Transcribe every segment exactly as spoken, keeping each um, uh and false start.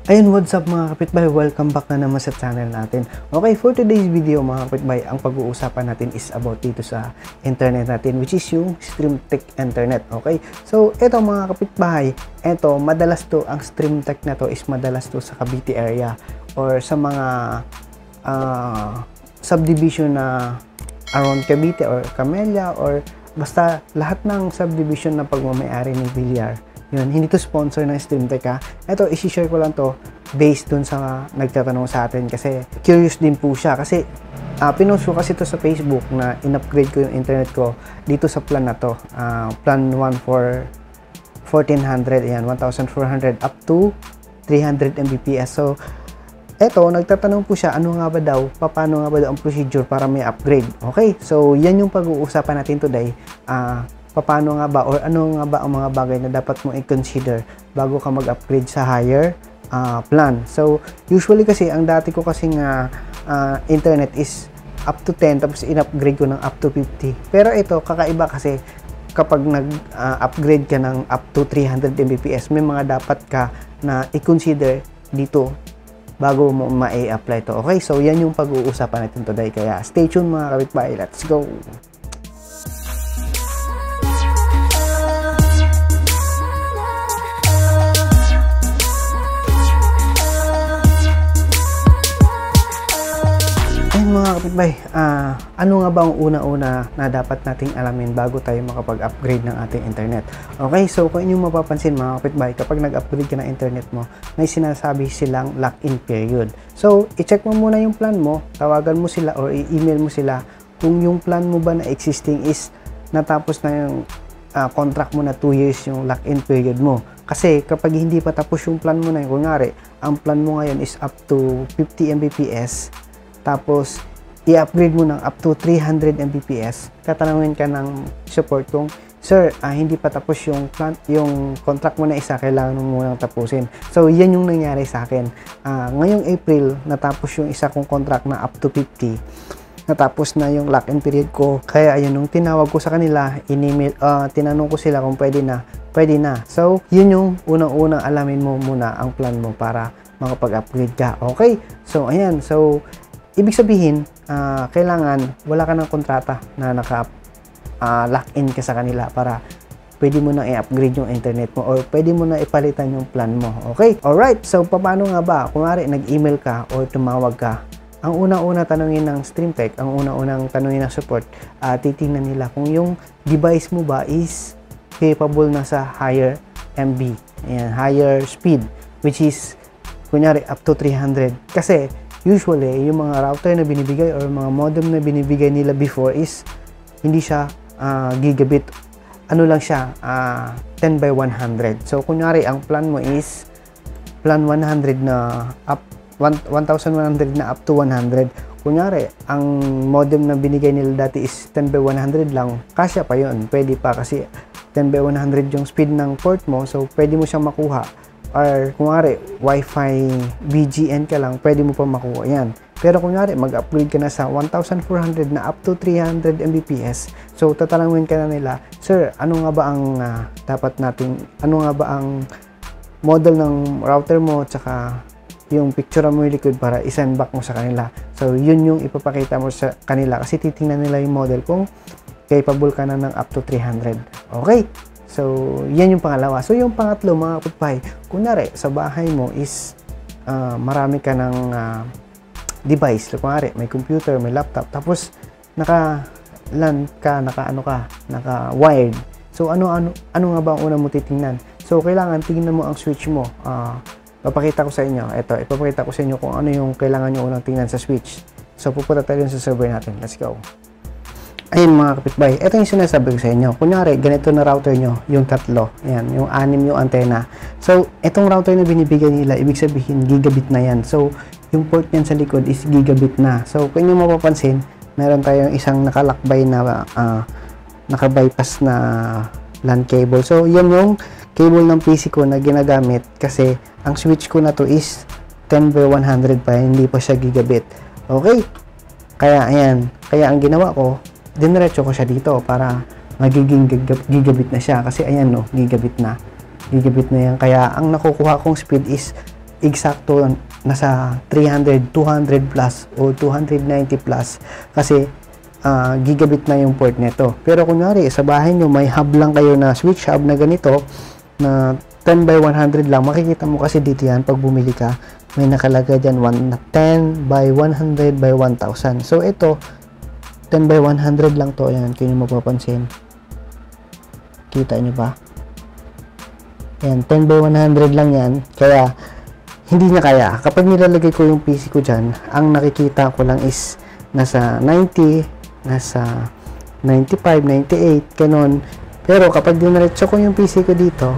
Ayun, what's up mga kapitbahay? Welcome back na naman sa channel natin. Okay, for today's video mga kapitbahay, ang pag-uusapan natin is about dito sa internet natin, which is yung StreamTech internet. Okay, so eto mga kapitbahay, eto madalas to, ang StreamTech na to is madalas to sa Cavite area or sa mga uh, subdivision na around Cavite or Camellia or basta lahat ng subdivision na pagmamayari ng Villar. Yun, hindi to sponsor ng StreamTech ha. Ito, isi-share ko lang to based dun sa nagtatanong sa atin kasi curious din po siya. Kasi uh, pinost ko kasi to sa Facebook na in-upgrade ko yung internet ko dito sa plan na to. Uh, plan one for fourteen hundred, ayan, one thousand four hundred up to three hundred megabits per second. So, eto, nagtatanong po siya, ano nga ba daw, paano nga ba daw ang procedure para may upgrade. Okay, so yan yung pag-uusapan natin today. Ah, uh, paano nga ba or ano nga ba ang mga bagay na dapat mong i-consider bago ka mag-upgrade sa higher uh, plan. So, usually kasi, ang dati ko kasi nga uh, internet is up to ten, tapos in-upgrade ko ng up to fifty. Pero ito, kakaiba kasi kapag nag-upgrade uh, ka ng up to three hundred megabits per second, may mga dapat ka na i-consider dito bago mo ma-apply to. Okay, so yan yung pag-uusapan natin today. Kaya stay tuned mga kapitbahay. Let's go! Mga kapitbahay, uh, ano nga ba ang una-una na dapat nating alamin bago tayo makapag-upgrade ng ating internet? Okay, so kung inyong mapapansin mga kapitbahay, kapag nag-upgrade ka ng internet mo, may sinasabi silang lock-in period. So, i-check mo muna yung plan mo, tawagan mo sila or i-email mo sila kung yung plan mo ba na existing is natapos na yung uh, contract mo na two years yung lock-in period mo. Kasi kapag hindi pa tapos yung plan mo na yun, kunyari, ang plan mo ngayon is up to fifty megabits per second, tapos i-upgrade mo ng up to three hundred megabits per second, tatanungin ka ng support kung, sir, ah, hindi pa tapos yung plan, yung contract mo na isa, kailangan mo munang tapusin. So, yan yung nangyari sa akin. Ah, ngayong April, natapos yung isa kong contract na up to fifty. Natapos na yung lock-in period ko. Kaya, ayun, nung tinawag ko sa kanila, in-email, uh, tinanong ko sila kung pwede na, pwede na. So, yun yung unang-unang alamin mo muna ang plan mo para makapag-upgrade ka. Okay? So, ayan. So, ibig sabihin, uh, kailangan wala ka ng kontrata na naka uh, lock-in ka sa kanila para pwede mo na i-upgrade yung internet mo or pwede mo na ipalitan yung plan mo. Okay? Alright, so paano nga ba? Kunwari, nag-email ka or tumawag ka, ang una-una tanongin ng StreamTech, ang una-unang tanongin ng support, uh, titingnan nila kung yung device mo ba is capable na sa higher M B, ayan, higher speed, which is, kunyari, up to three hundred. Kasi, usually, yung mga router na binibigay or mga modem na binibigay nila before is hindi siya uh, gigabit. Ano lang siya, uh, ten by one hundred. So, kunyari, ang plan mo is plan one hundred na up, one thousand one hundred na up to one hundred. Kunyari, ang modem na binigay nila dati is ten by one hundred lang. Kasya pa yun. Pwede pa kasi ten by one hundred yung speed ng port mo. So, pwede mo siyang makuha. Or kunwari, Wi-Fi B G N ka lang, pwede mo pa makuha yan. Pero kunwari, mag-upgrade ka na sa one thousand four hundred na up to three hundred megabits per second. So, tatanungin ka na nila, sir, ano nga ba ang uh, dapat natin, ano nga ba ang model ng router mo, tsaka yung picture mo yung likod para isend back mo sa kanila. So, yun yung ipapakita mo sa kanila kasi titingnan nila yung model kung capable ka na ng up to three hundred. Okay? So, yan yung pangalawa. So, yung pangatlo, mga kapitbahay, kunwari, sa bahay mo is uh, marami ka ng uh, device. Kunwari, may computer, may laptop, tapos naka-LAN ka, naka-ano ka, naka-wired. So, ano, ano, ano nga ba ang una mo titingnan? So, kailangan tingnan mo ang switch mo. Uh, papakita ko sa inyo. Ito, ipapakita ko sa inyo kung ano yung kailangan nyo unang tingnan sa switch. So, pupunta tayo sa server natin. Let's go. Ayun mga kapitbahay, ito yung sinasabi ko sa inyo. Kunyari, ganito na router nyo, yung tatlo. Ayan, yung anim yung antena. So, itong router na binibigay nila, ibig sabihin, gigabit na yan. So, yung port niyan sa likod is gigabit na. So, kung nyo mapapansin, meron tayong isang nakalakbay na, uh, nakabypass na LAN cable. So, yan yung cable ng P C ko na ginagamit kasi ang switch ko na to is ten by one hundred pa, hindi pa siya gigabit. Okay? Kaya, ayan. Kaya ang ginawa ko, diniretso ko siya dito para magiging gigabit na siya kasi ayan no, gigabit na gigabit na yan, kaya ang nakukuha kong speed is eksakto nasa three hundred, two hundred plus o two ninety plus kasi uh, gigabit na yung port nito. Pero kunyari sa bahay nyo may hub lang kayo na switch hub na ganito na ten by one hundred lang, makikita mo kasi dito yan pag bumili ka, may nakalagay dyan ten by one hundred by one thousand. So ito ten by one hundred lang to. Ayan, kung nyo mapapansin, kita nyo ba? Ayan, ten by one hundred lang yan, kaya hindi niya kaya. Kapag nilalagay ko yung P C ko dyan, ang nakikita ko lang is nasa ninety, nasa ninety-five, ninety-eight, ganun. Pero kapag dinaretso ko yung P C ko dito,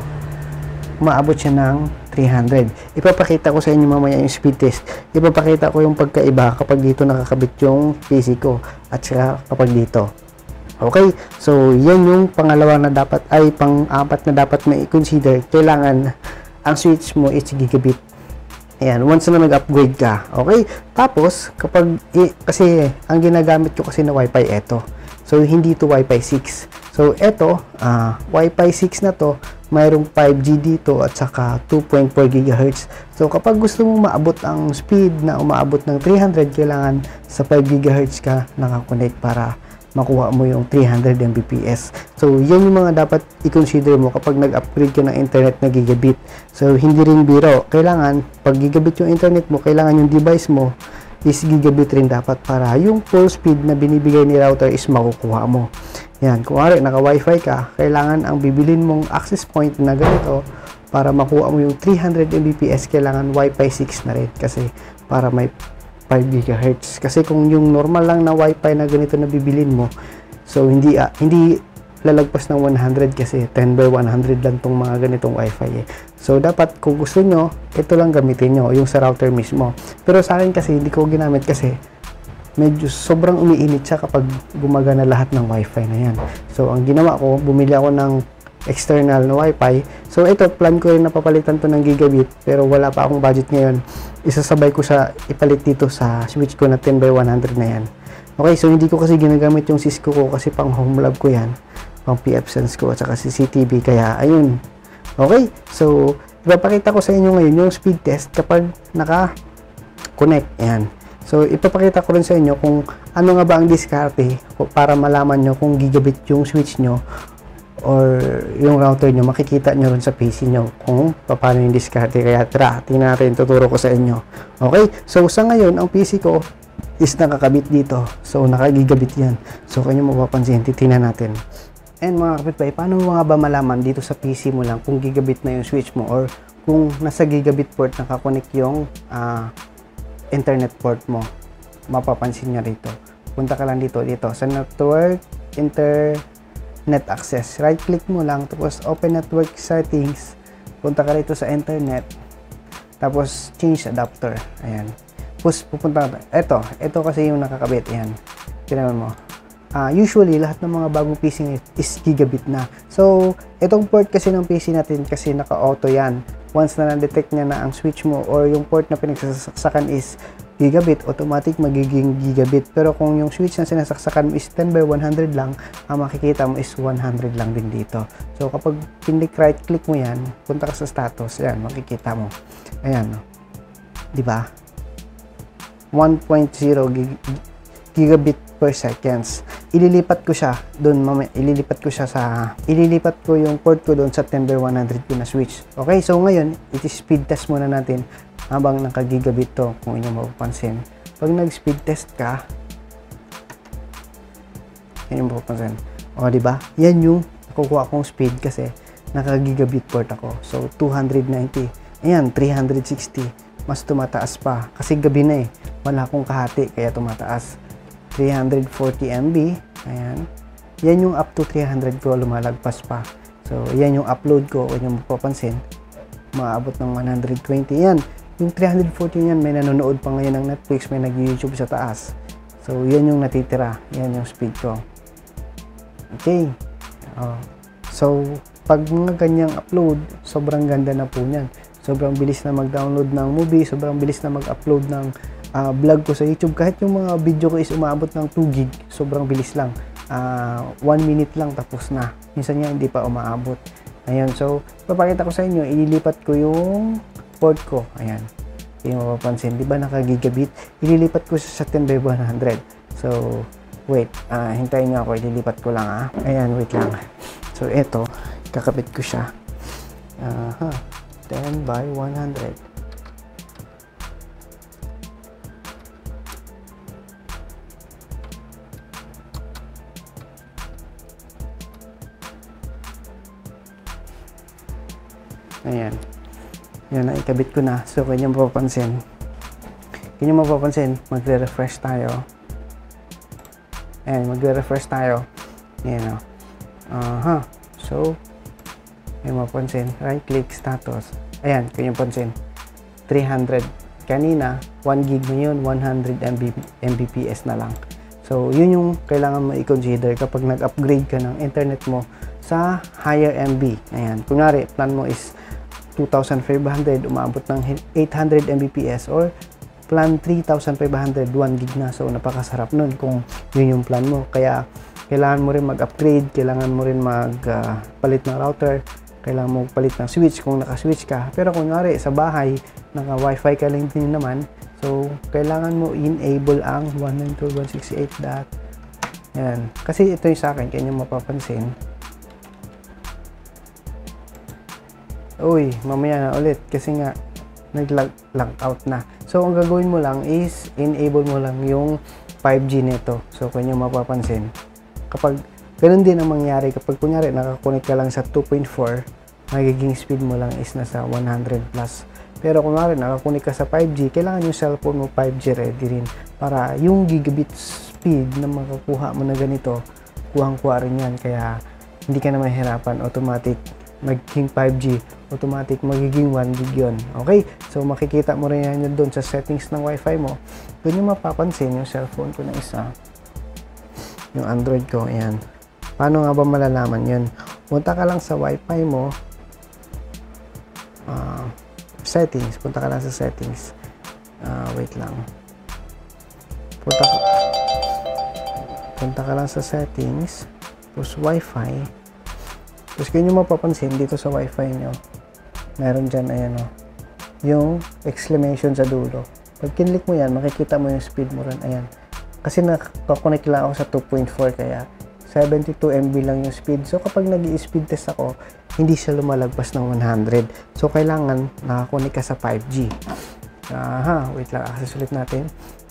umaabot siya ng three hundred. Ipapakita ko sa inyo mamaya yung speed test. Ipapakita ko yung pagkaiba kapag dito nakakabit yung P C ko at saka kapag dito. Okay? So, yan yung pangalawa na dapat, ay pang-apat na dapat may i-consider. Kailangan ang switch mo is gigabit. Ayan, once na nag-upgrade ka. Okay? Tapos, kapag, i, kasi ang ginagamit ko kasi na Wi-Fi eto. So, hindi to Wi-Fi six. So, eto, uh, Wi-Fi six na to, mayroong five G dito at saka two point four gigahertz. So, kapag gusto mong maabot ang speed na umaabot ng three hundred, kailangan sa five gigahertz ka nakakonect para makuha mo yung three hundred megabits per second. So, yan yung mga dapat i-consider mo kapag nag-upgrade ka ng internet na gigabit. So, hindi rin biro. Kailangan, pag gigabit yung internet mo, kailangan yung device mo is gigabit rin dapat para yung full speed na binibigay ni router is makukuha mo. Yan, kung ari, naka-wifi ka, kailangan ang bibilin mong access point na ganito para makuha mo yung three hundred megabits per second, kailangan Wi-Fi six na rin kasi para may five gigahertz. Kasi kung yung normal lang na Wi-Fi na ganito na bibilin mo, so hindi uh, hindi lalagpas ng one hundred kasi ten by one hundred lang tong mga ganitong Wi-Fi eh. So dapat kung gusto nyo, ito lang gamitin nyo, yung sa router mismo. Pero sa akin kasi hindi ko ginamit kasi medyo sobrang umiinit siya kapag gumagana lahat ng Wi-Fi na yan. So ang ginawa ko, bumili ako ng external na Wi-Fi. So ito, plan ko rin na papalitan to ng gigabit pero wala pa akong budget ngayon. Isasabay ko sa ipalit dito sa switch ko na ten by one hundred na yan. Okay, so hindi ko kasi ginagamit yung Cisco ko kasi pang home lab ko yan, pang P F Sense ko at saka C C T V, kaya ayun. Okay, so ipapakita ko sa inyo ngayon yung speed test kapag naka-connect. Ayan. So ipapakita ko rin sa inyo kung ano nga ba ang diskarte para malaman nyo kung gigabit yung switch nyo or yung router nyo, makikita nyo rin sa P C nyo kung paano yung diskarte. Kaya tara, tingnan natin, tuturo ko sa inyo. Okay, so sa ngayon, ang P C ko is nakakabit dito. So, nakagigabit yan. So, kanya mapapansin, titingnan natin. And mga kapitbahay, paano mo nga ba malaman dito sa P C mo lang kung gigabit na yung switch mo or kung nasa gigabit port nakakonect yung uh, internet port mo? Mapapansin nyo rito. Punta ka lang dito, dito sa network, internet net access, right click mo lang, tapos open network settings, punta ka rito sa internet, tapos change adapter. Ayan, tapos pupunta ka, eto, eto kasi yung nakakabit. Ayan, tinaman mo. Uh, usually lahat ng mga bagong P C is gigabit na. So itong port kasi ng P C natin kasi naka-auto yan. Once na na-detect niya na ang switch mo or yung port na pinagsasaksakan is gigabit, automatic magiging gigabit. Pero kung yung switch na sinasaksakan mo is ten by one hundred lang, ang makikita mo is one hundred lang din dito. So kapag pinlik right click mo yan, punta ka sa status, ayan, makikita mo. Ayan, no? Di ba? one point zero gig gigabit per seconds. Ililipat ko siya doon, mamaya ililipat ko siya sa ililipat ko yung port ko doon sa ten by one hundred ko na switch. Okay, so ngayon, it-speed test muna natin habang naka-gigabit to, kung inyo mapapansin. Pag nag-speed test ka, yan yung mapapansin. O, di ba? Yan yung nakukuha kong speed kasi naka-gigabit port ako. So, two ninety. Ayan, three sixty. Mas tumataas pa. Kasi gabi na eh. Wala akong kahati, kaya tumataas. three forty megabits. Ayan. Yan yung up to three hundred ko, lumalagpas pa. So, yan yung upload ko. Kung yung mapapansin, maabot ng one twenty. Yan. Yung three forty yan, may nanonood pa ngayon ng Netflix, may nag-YouTube sa taas. So, yan yung natitira. Yan yung speed ko. Okay. Oh. So, pag mga ganyang upload, sobrang ganda na po niyan. Sobrang bilis na mag-download ng movie, sobrang bilis na mag-upload ng uh, vlog ko sa YouTube. Kahit yung mga video ko is umabot ng two gig, sobrang bilis lang. Uh, one minute lang, tapos na. Minsan nga hindi pa umaabot. Ayan, so, papakita ko sa inyo, ililipat ko yung port ko. Ayan. Kaya mapapansin, di ba naka-gigabit? Ililipat ko siya sa ten by one hundred. So, wait, uh, hintayin nyo ako, ililipat ko lang ah. Ayan, wait lang. So, ito, kakabit ko siya. Uh, huh. ten by one hundred. Ayan. Yan, naikabit ko na. So, kanya mapapansin. Kanya mapapansin, magre-refresh tayo. Ayan, magre-refresh tayo. Ayan o. Aha. So, kanya mapapansin. Right-click, status. Ayan, kanya mapapansin. three hundred. Kanina, one gig ngayon, one hundred M B P S na lang. So, yun yung kailangan mo i-consider kapag nag-upgrade ka ng internet mo sa higher M B. Ayan. Kunwari, plan mo is two thousand five hundred, umabot ng eight hundred M B P S, or plan three thousand five hundred, one gig na. So, napakasarap nun kung yun yung plan mo. Kaya, kailangan mo rin mag-upgrade, kailangan mo rin mag-palit uh, ng router, kailangan mo palit ng switch kung naka-switch ka. Pero kung nari, sa bahay, naka-wifi ka lang din naman, so, kailangan mo enable ang one ninety-two dot one sixty-eight dot. Yan. Kasi ito yung sa akin, kaya nyo mapapansin. Uy, mamaya na ulit kasi nga nag-log out na. So, ang gagawin mo lang is enable mo lang yung five G nito. So, kung nyo mapapansin, kapag ganun din ang mangyari, kapag kunyari nakakonect ka lang sa two point four, magiging speed mo lang is nasa one hundred plus. Pero kung kunyari nakakonect ka sa five G, kailangan yung cellphone mo five G ready rin para yung gigabit speed na makakuha mo na ganito, kuhang-kuha rin yan. Kaya hindi ka na mahirapan, automatic magiging five G, automatic magiging one gig yun. Okay? So, makikita mo rin yan doon sa settings ng Wi-Fi mo. Doon yung mapapansin yung cellphone ko na isa. Yung Android ko, ayan. Paano nga ba malalaman yun? Punta ka lang sa Wi-Fi mo. Uh, settings. Punta ka lang sa settings. Uh, wait lang. Punta ka, punta ka lang sa settings. Tapos Wi-Fi. Tapos kung nyo mapapansin dito sa Wi-Fi nyo, meron dyan, ayan o, yung exclamation sa dulo. Pag kinlik mo yan, makikita mo yung speed mo rin, ayan. Kasi nakakonect lang ako sa two point four, kaya seventy-two M B lang yung speed. So, kapag nag-i-speed test ako, hindi siya lumalagpas ng one hundred. So, kailangan nakakonect ka sa five G. Aha, wait lang, access ulit natin.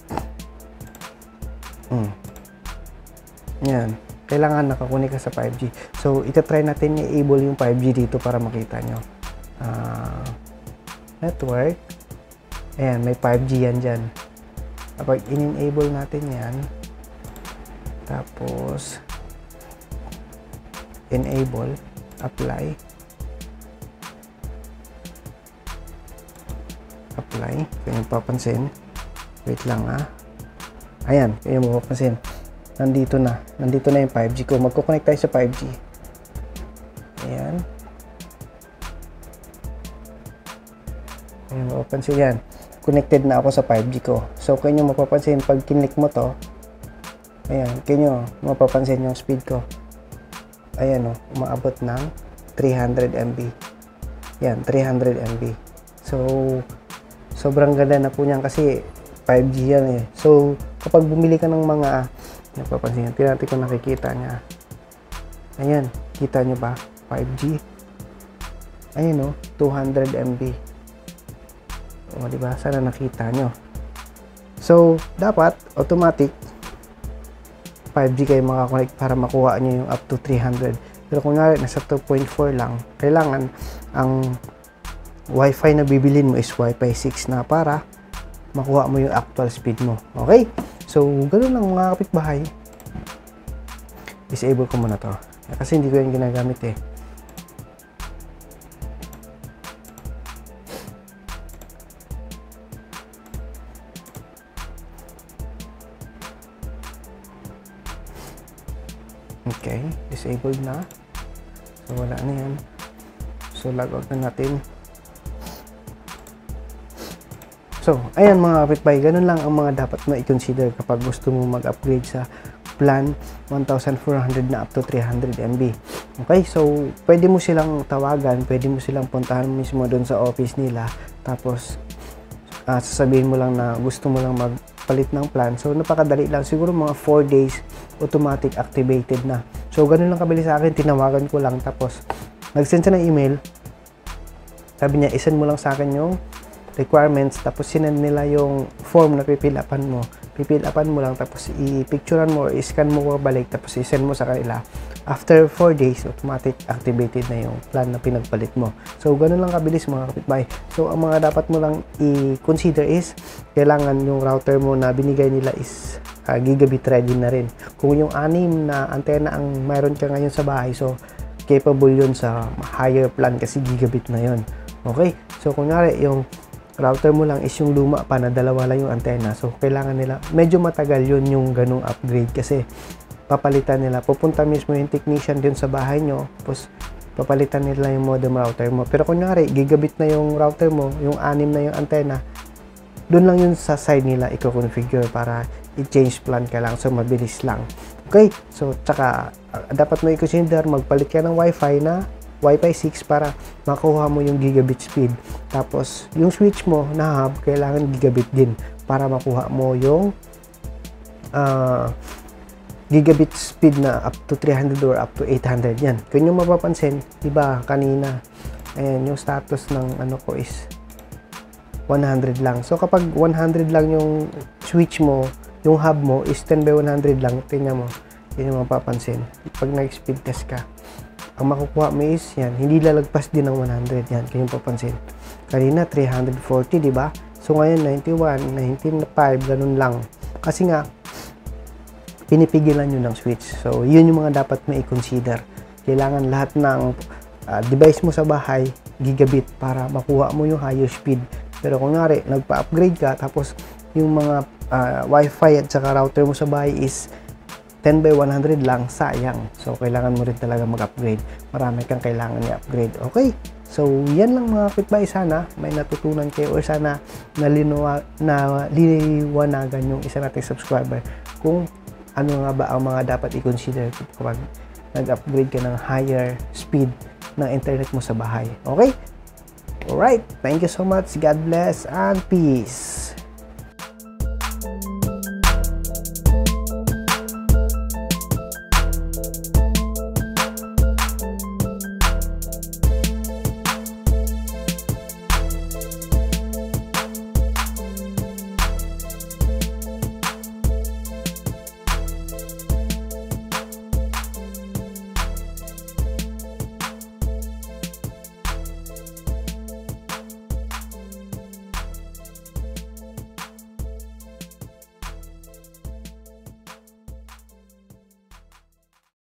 Hmm. Yan. Kailangan nakakunik ka sa five G. So, itatry natin i-enable yung five G dito para makita nyo. Uh, network. Ayan, may five G yan dyan. Kapag in-enable natin yan, tapos, enable, apply, apply. Kaya yung papansin. Wait lang ah. Ayan, kaya yung mapapansin. Nandito na. Nandito na yung five G ko. Magkoconnect tayo sa five G. Ayan. Ayan, mapapansin yan. Connected na ako sa five G ko. So, kaya nyo mapapansin, pag kinlik mo to, ayan, kaya nyo mapapansin yung speed ko. Ayan o, umaabot ng three hundred M B. Yan, three hundred M B. So, sobrang ganda na po niyan kasi five G yan eh. So, kapag bumili ka ng mga napapansin yan, tinati ko nakikita niya. Ayan, kita nyo ba? five G. Ayan o, two hundred M B. O, diba? Sana nakita nyo. So, dapat, automatic, five G kayo makakonect para makuha nyo yung up to three hundred. Pero kung nga, nasa two point four lang, kailangan ang Wi-Fi na bibilin mo is Wi-Fi six na para makuha mo yung actual speed mo. Okay? So, ganoon lang mga kapitbahay. Disable ko muna to. Kasi hindi ko yung ginagamit eh. Okay. Disabled na. So, wala na yan. So, log out na natin. So, ayan mga kapitbahay, ganun lang ang mga dapat mo i-consider kapag gusto mo mag-upgrade sa plan one thousand four hundred na up to three hundred M B. Okay, so pwede mo silang tawagan, pwede mo silang puntahan mismo doon sa office nila. Tapos, uh, sasabihin mo lang na gusto mo lang magpalit ng plan. So, napakadali lang. Siguro mga four days, automatic activated na. So, ganun lang kabilis sa akin. Tinawagan ko lang. Tapos, nag-send siya ng email. Sabi niya, isend mo lang sa akin yung requirements. Tapos, sinend nila yung form na pipil upan mo. Pipil upan mo lang. Tapos, i-picturean mo or i-scan mo balik. Tapos, i-send mo sa kanila. After four days, automatic activated na yung plan na pinagpalit mo. So, ganun lang kabilis mga kapitbahay. So, ang mga dapat mo lang i-consider is, kailangan yung router mo na binigay nila is uh, gigabit ready na rin. Kung yung anim na antena ang mayroon ka ngayon sa bahay, so, capable yun sa higher plan kasi gigabit na yun. Okay? So, kunyari, yung router mo lang is yung luma pa na dalawa lang yung antena. So, kailangan nila, medyo matagal yun yung ganung upgrade kasi papalitan nila. Pupunta mismo yung technician din sa bahay nyo. Tapos, papalitan nila yung modem router mo. Pero kunyari, gigabit na yung router mo, yung anim na yung antena, doon lang yun sa side nila i-configure para i-change plan ka lang. So, mabilis lang. Okay? So, tsaka, uh, dapat mo i-consider, magpalit ka ng wifi na wifi six para makuha mo yung gigabit speed. Tapos, yung switch mo na hub, kailangan gigabit din para makuha mo yung uh, gigabit speed na up to three hundred or up to eight hundred yan. Kung yung mapapansin, diba kanina, ayan, yung status ng ano ko is one hundred lang. So, kapag one hundred lang yung switch mo, yung hub mo is ten by one hundred lang, tingnan mo, yun yung mapapansin. Pag nag-speed test ka, ang makukuha mo is yan, hindi lalagpas din ng one hundred yan, kung yung papansin. Kanina, three hundred forty, diba? So, ngayon, ninety-one, ninety-five, ganun lang. Kasi nga, pinipigilan nyo ng switch. So, yun yung mga dapat mo i-consider. Kailangan lahat ng uh, device mo sa bahay, gigabit para makuha mo yung higher speed. Pero kung nga nagpa-upgrade ka, tapos yung mga uh, wifi at saka router mo sa bahay is ten by one hundred lang, sayang. So, kailangan mo rin talaga mag-upgrade. Marami kang kailangan i-upgrade. Okay? So, yan lang mga kapitbahay. Sana may natutunan kayo or sana nalinawa, na liliwanagan yung isa nating subscriber kung ano nga ba ang mga dapat i-consider kapag nag-upgrade ka ng higher speed ng internet mo sa bahay. Okay? Alright. Thank you so much. God bless and peace.